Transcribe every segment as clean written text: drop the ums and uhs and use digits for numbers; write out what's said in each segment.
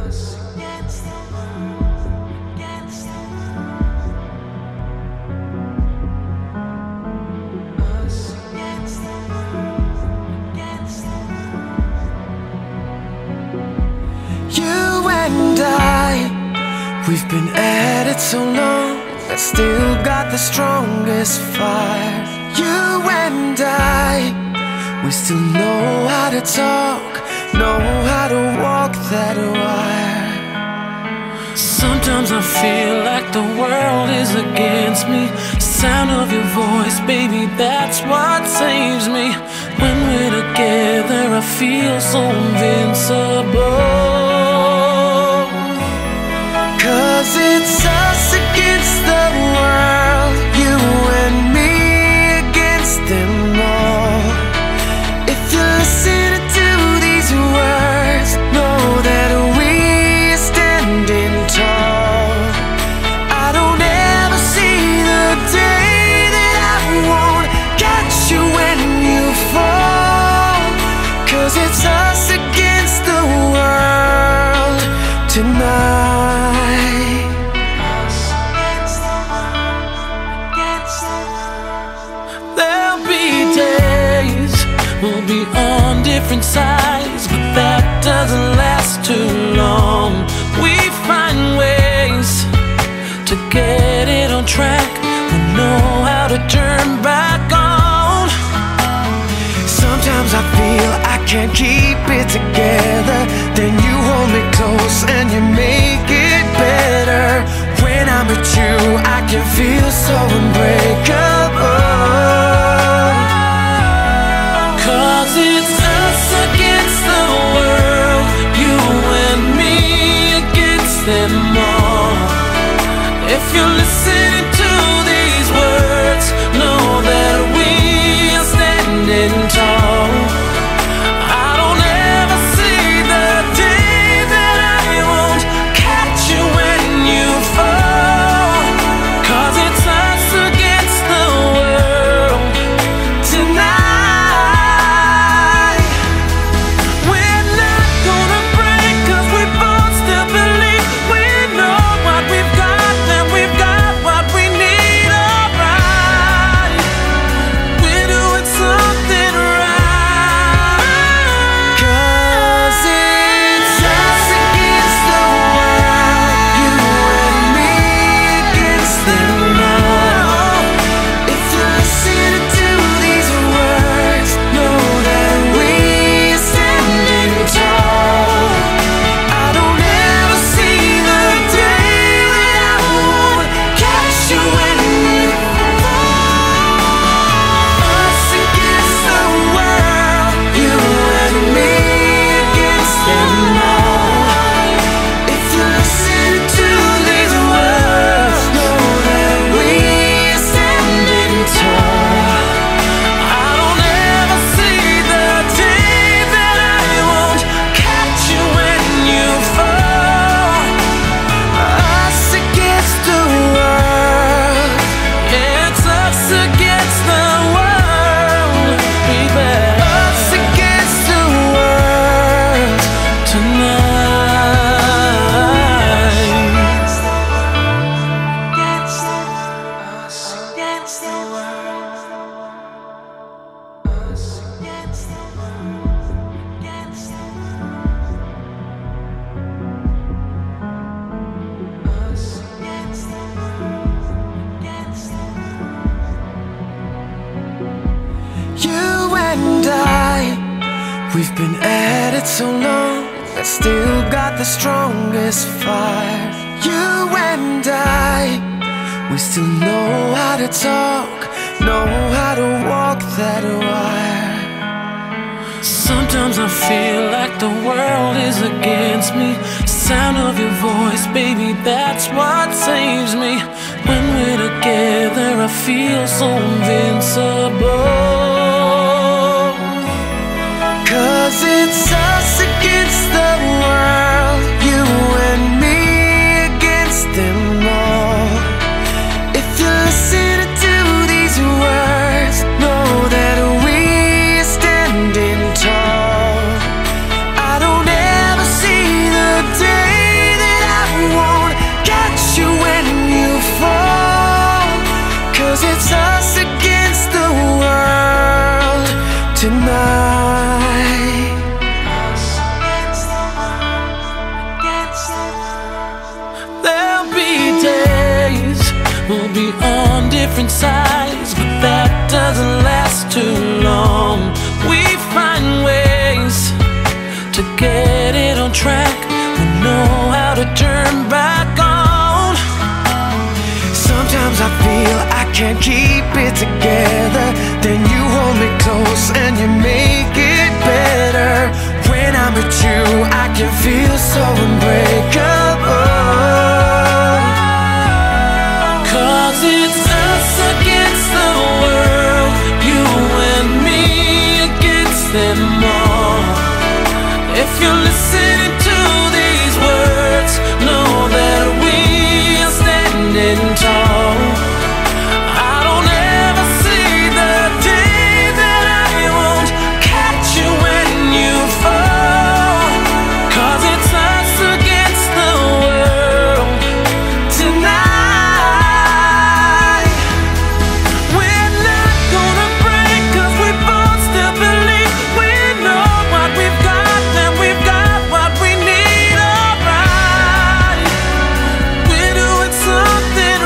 We've been at it so long, I still got the strongest fire. You and I, we still know how to talk, know how to walk that wire. Sometimes I feel like the world is against me. Sound of your voice, baby, that's what saves me. When we're together, I feel so invincible. 'Cause it's us against the world, you and me against them all. If you're listening to these words, know that we're standing tall. I don't ever see the day that I won't catch you when you fall. 'Cause it's us against the world tonight. We'll be on different sides, but that doesn't last too long. We find ways to get it on track. We know how to turn back on. Sometimes I feel I can't keep it together, then you hold me close and you make it better. When I'm with you, I can feel so unbreakable. 'Cause it's us against the world, you and me against them all. If you're listening to these words, know that we are standing tall. I don't ever see the day that I won't catch you when you fall. 'Cause it's us against the world tonight. We've been at it so long, I still got the strongest fire. You and I, we still know how to talk, know how to walk that wire. Sometimes I feel like the world is against me. Sound of your voice, baby, that's what saves me. When we're together, I feel so invincible. 'Cause it's us against the world, you and me against them all. If you're listening to these words, know that we're standing tall. I don't ever see the day we'll be on different sides, but that doesn't last too long. We find ways to get it on track. We know how to turn back on. Sometimes I feel I can't keep it together, then you hold me close and you make it better. When I'm with you, I can feel so unbreakable. 'Cause it's us against the world, you and me against them all. If you're listening to these words, know that we are standing tall. I don't ever see the day that I won't catch you when you fall. 'Cause it's us against the world tonight. We're not gonna break, 'cause we both still believe we know what we've got, and we've got what we need, alright. We're doing something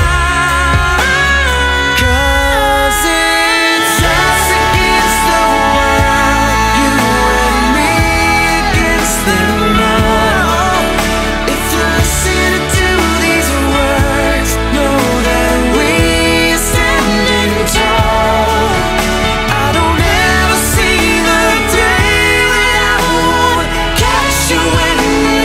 right. 'Cause it's us against the world, you and me against them all. If you're listening to these words, know that we're standing tall. I don't ever see the day that I won't catch you when you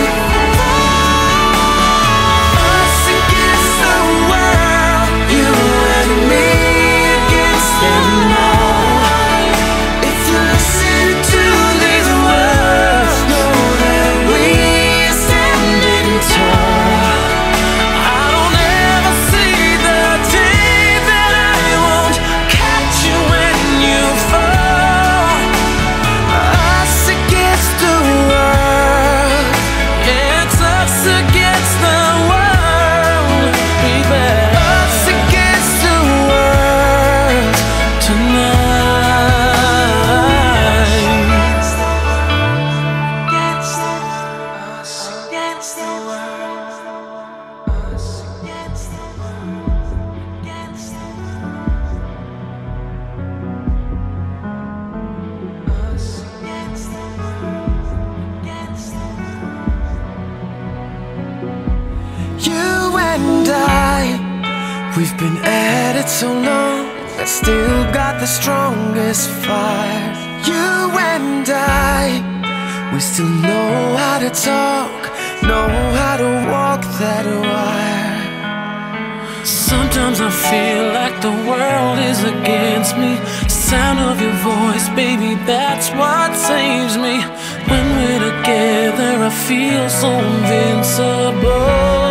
fall. Us against the world, you and me against them all. If you're listening to these words, know that we're standing tall. I don't ever see the day that I won't catch you when you fall. Us against the world. Yeah, it's us against the world, baby. Us against the world. Tonight. You and I, we've been at it so long, I still got the strongest fire. You and I, we still know how to talk, know how to walk that wire. Sometimes I feel like the world is against me. Sound of your voice, baby, that's what saves me. When we're together, I feel so invincible.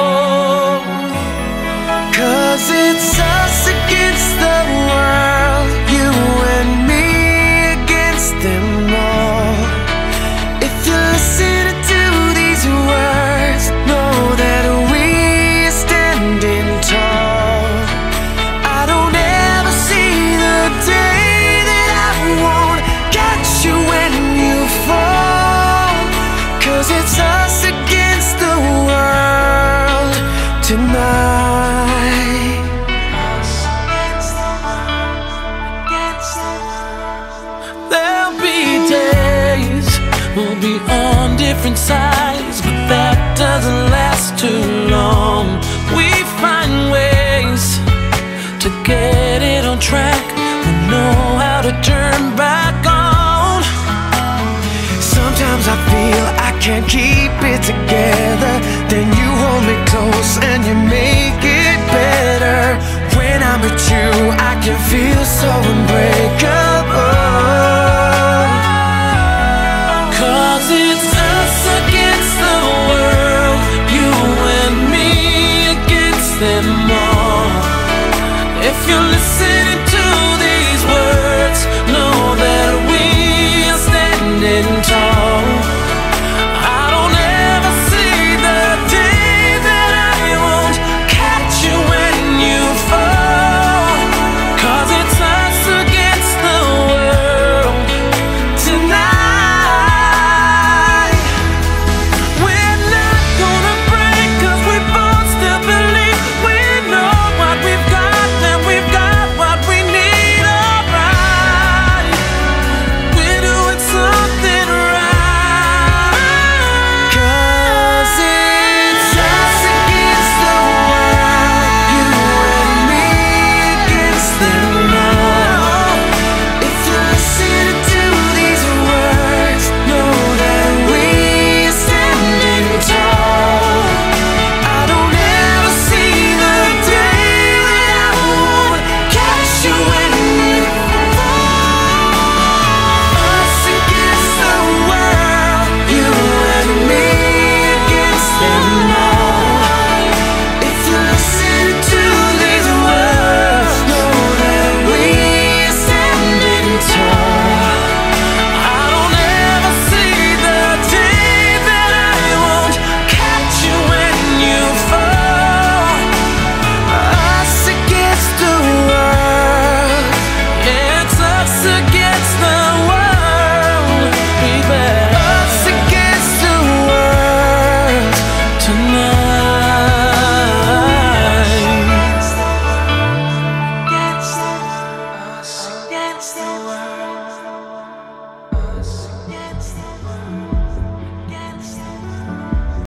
'Cause it's us against the world, you and me against them all. If you're listening to these words, know that we're standing tall. I don't ever see the day that I won't catch you when you fall. 'Cause it's us against the world tonight. There'll be days we'll be on different sides, but that doesn't last too long. We find ways to get it on track. We know how to turn back on. Sometimes I feel I can't keep it together, then you hold me close and you make it better. When I'm with you, I can feel so unbreakable.